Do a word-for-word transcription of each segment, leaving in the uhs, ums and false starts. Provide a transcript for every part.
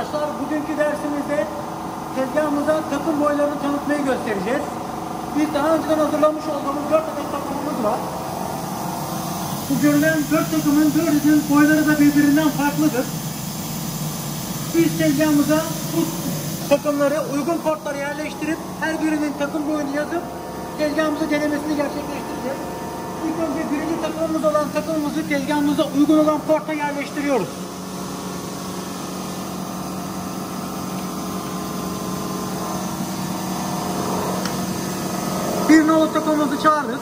arkadaşlar, bugünkü dersimizde tezgahımıza takım boylarını tanıtmayı göstereceğiz. Biz daha önceden hazırlamış olduğumuz dört adet takımımız var. Bu görülen dört takımın dördünün boyları da birbirinden farklıdır. Biz tezgahımıza bu takımları uygun portlara yerleştirip her birinin takım boyunu yazıp tezgahımıza denemesini gerçekleştireceğiz. İlk önce birinci takımımız olan takımımızı tezgahımıza uygun olan porta yerleştiriyoruz. Bir nolu takımımızı çağırdık.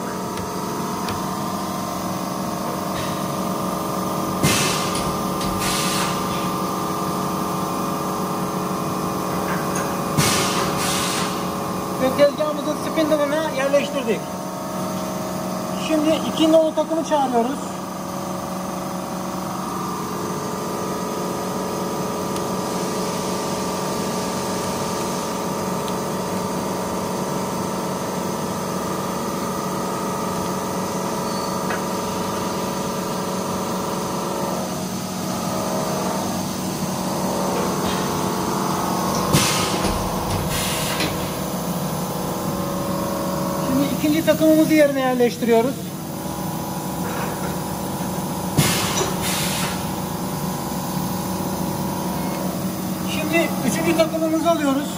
Ve tezgahımızın spindle'ına yerleştirdik. Şimdi iki nolu takımı çağırıyoruz. İkinci takımımızı yerine yerleştiriyoruz. Şimdi üçüncü takımımızı alıyoruz.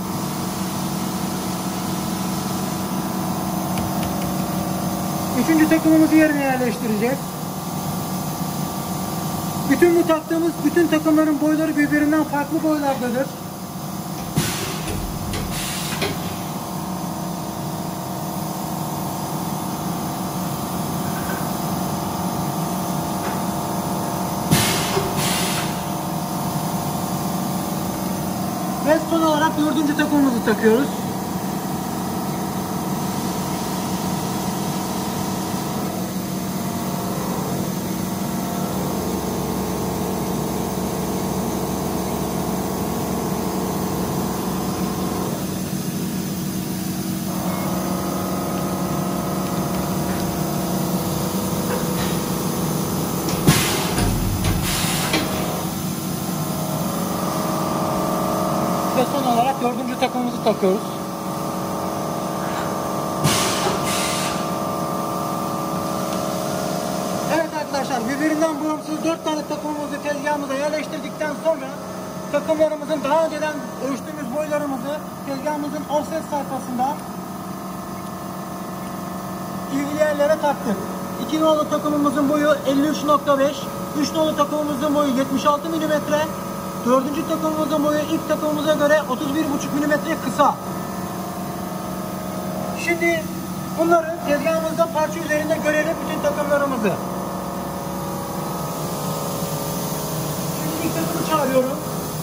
Üçüncü takımımızı yerine yerleştireceğiz. Bütün bu taktığımız bütün takımların boyları birbirinden farklı boylardadır. Ve son olarak dördüncü takımımızı takıyoruz. Ve son olarak dördüncü takımımızı takıyoruz. Evet arkadaşlar, birbirinden bağımsız dört tane takımımızı tezgahımıza yerleştirdikten sonra takımlarımızın daha önceden ölçtüğümüz boylarımızı tezgahımızın offset sayfasında ilgili yerlere taktık. iki nolu takımımızın boyu elli üç nokta beş, üç nolu takımımızın boyu yetmiş altı milimetre, dördüncü takımımızın boyu ilk takımımıza göre otuz bir buçuk milimetre kısa. Şimdi bunları tezgahımızda parça üzerinde görelim, bütün takımlarımızı. Şimdi ilk takımı çağırıyorum.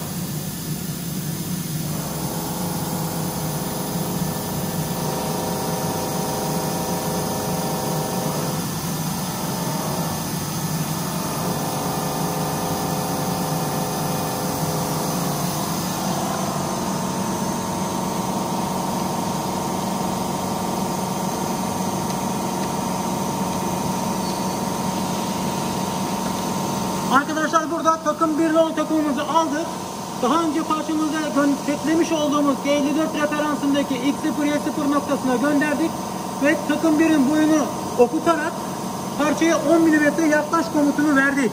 Arkadaşlar, burada takım bir nolu takımımızı aldık. Daha önce parçamıza setlemiş olduğumuz G elli dört referansındaki X sıfır Y sıfır noktasına gönderdik ve takım birin boyunu okutarak parçaya on milimetre yaklaş komutunu verdik.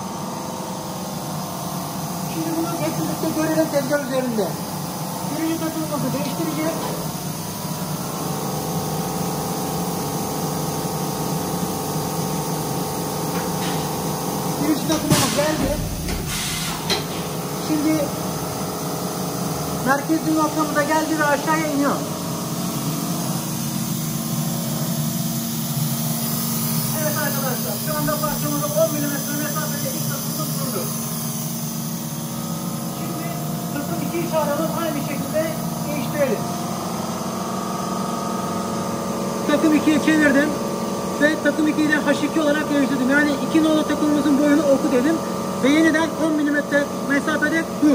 Şimdi bunu hep birlikte görelim tezgah üzerinde. Birinci takımımızı değiştireceğiz. Birinci takımımız geldi. Şimdi merkezli noktamıza geldi ve aşağıya iniyor. Evet arkadaşlar, şu anda parçamızı on milimetre mesafede ilk takımımız durdu. Şimdi takım ikiyi çağıralım, aynı şekilde değiştirelim. Takım ikiye çevirdim ve takım ikiyi de H iki olarak değiştirdim. Yani iki nolu takımımızın boyunu oku dedim ve yeniden on milimetre mesafede dur.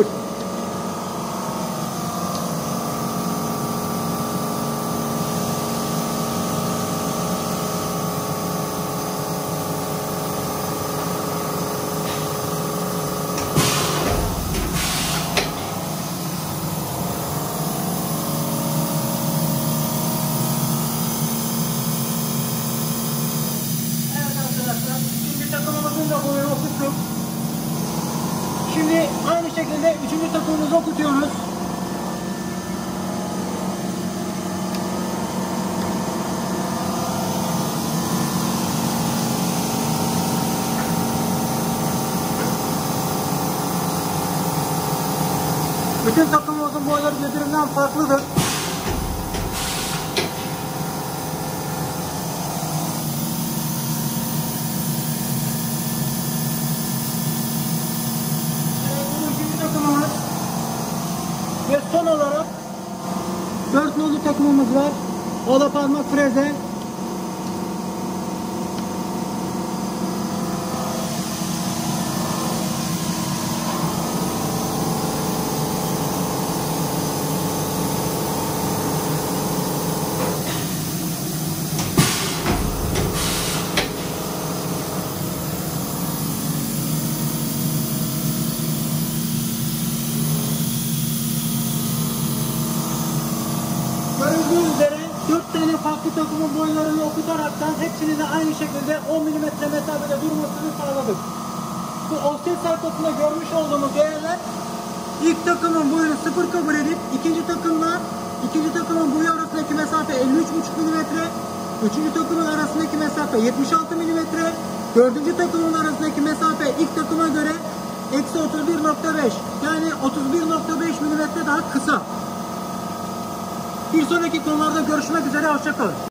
Şimdi aynı şekilde üçüncü takımımızı okutuyoruz. Bütün takımımızın boyları birbirinden farklıdır. Ve son olarak dört nolu takımımız var. O da parmak freze. Gördüğünüz üzere dört tane farklı takımın boylarını okutaraktan hepsini de aynı şekilde on milimetre mesafede durmasını sağladık. Bu offset sayfasında görmüş olduğumuz değerler ilk takımın boyunu sıfır kabul edip ikinci takımla ikinci takımın boyu arasındaki mesafe elli üç buçuk milimetre, üçüncü takımın arasındaki mesafe yetmiş altı milimetre, dördüncü takımın arasındaki mesafe ilk takıma göre eksi otuz bir nokta beş, yani otuz bir nokta beş milimetre daha kısa. Bir sonraki konularda görüşmek üzere, hoşça kalın.